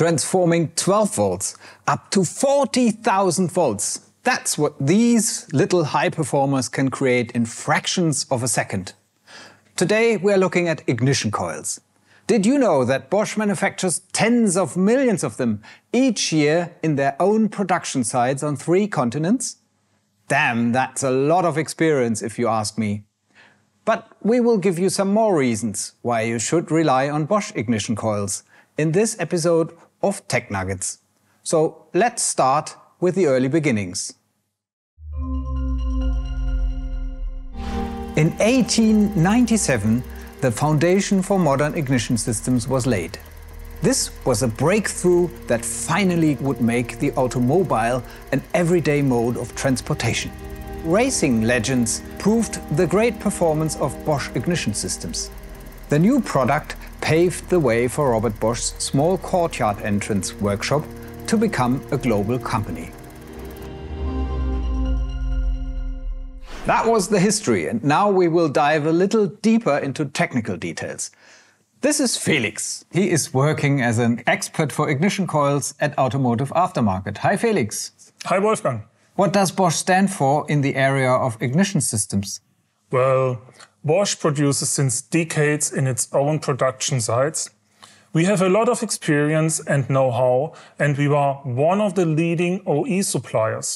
transforming 12 volts up to 40,000 volts. That's what these little high performers can create in fractions of a second. Today we're looking at ignition coils. Did you know that Bosch manufactures tens of millions of them each year in their own production sites on 3 continents? Damn, that's a lot of experience if you ask me. But we will give you some more reasons why you should rely on Bosch ignition coils in this episode of TechNuggets. So let's start with the early beginnings. In 1897, the foundation for modern ignition systems was laid. This was a breakthrough that finally would make the automobile an everyday mode of transportation. Racing legends proved the great performance of Bosch ignition systems. The new product paved the way for Robert Bosch's small courtyard entrance workshop to become a global company. That was the history, and now we will dive a little deeper into technical details. This is Felix. He is working as an expert for ignition coils at Automotive Aftermarket. Hi Felix. Hi Wolfgang. What does Bosch stand for in the area of ignition systems? Well, Bosch produces since decades in its own production sites. We have a lot of experience and know-how, and we are one of the leading OE suppliers.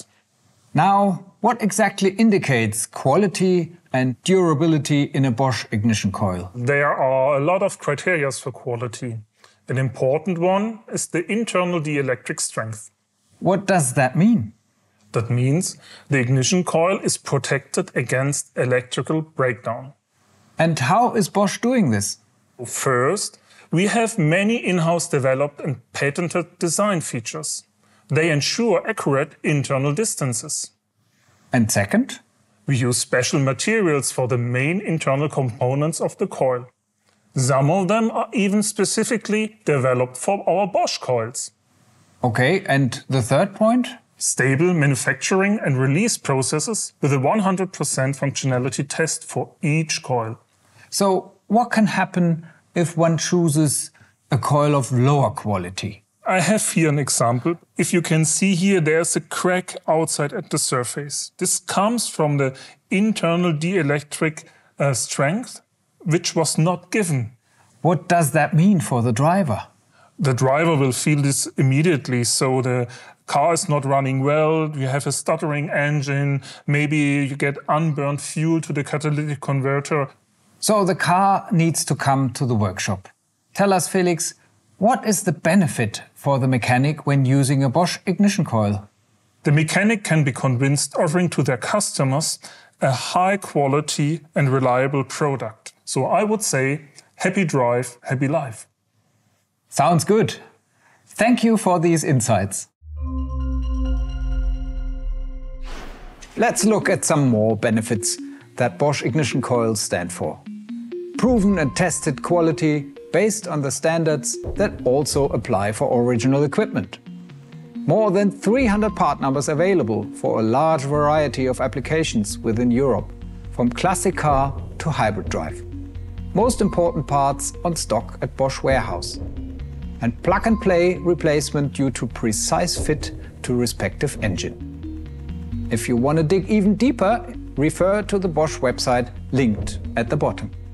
Now, what exactly indicates quality and durability in a Bosch ignition coil? There are a lot of criteria for quality. An important one is the internal dielectric strength. What does that mean? That means the ignition coil is protected against electrical breakdown. And how is Bosch doing this? First, we have many in-house developed and patented design features. They ensure accurate internal distances. And second? We use special materials for the main internal components of the coil. Some of them are even specifically developed for our Bosch coils. Okay, and the third point? Stable manufacturing and release processes with a 100% functionality test for each coil. So, what can happen if one chooses a coil of lower quality? I have here an example. If you can see here, there's a crack outside at the surface. This comes from the internal dielectric strength, which was not given. What does that mean for the driver? The driver will feel this immediately, so the car is not running well, you have a stuttering engine, maybe you get unburned fuel to the catalytic converter. So the car needs to come to the workshop. Tell us, Felix, what is the benefit for the mechanic when using a Bosch ignition coil? The mechanic can be convinced offering to their customers a high quality and reliable product. So I would say, happy drive, happy life. Sounds good. Thank you for these insights. Let's look at some more benefits that Bosch ignition coils stand for. Proven and tested quality based on the standards that also apply for original equipment. More than 300 part numbers available for a large variety of applications within Europe, from classic car to hybrid drive. Most important parts on stock at Bosch warehouse. And plug-and-play replacement due to precise fit to respective engine. If you want to dig even deeper, refer to the Bosch website linked at the bottom.